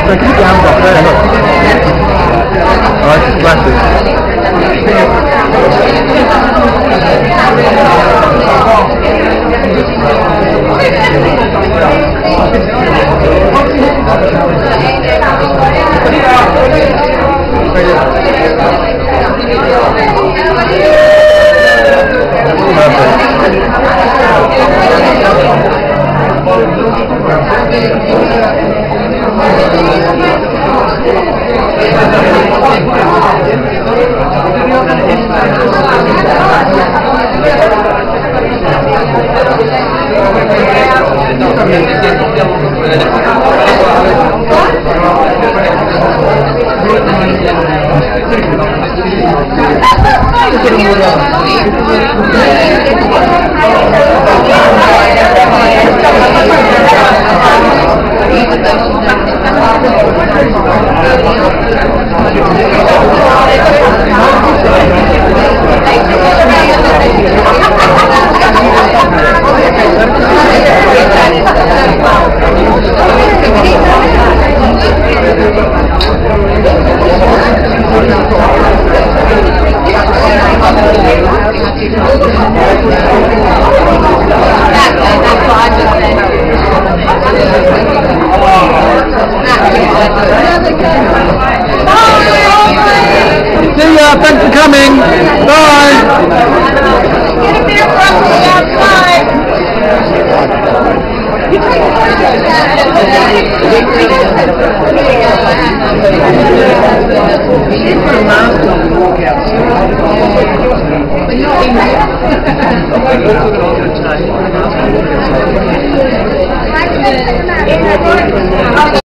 keep your hands off there, look. Alright, it's glasses. See ya, thanks for coming. Bye. Get a beer from me outside. But you're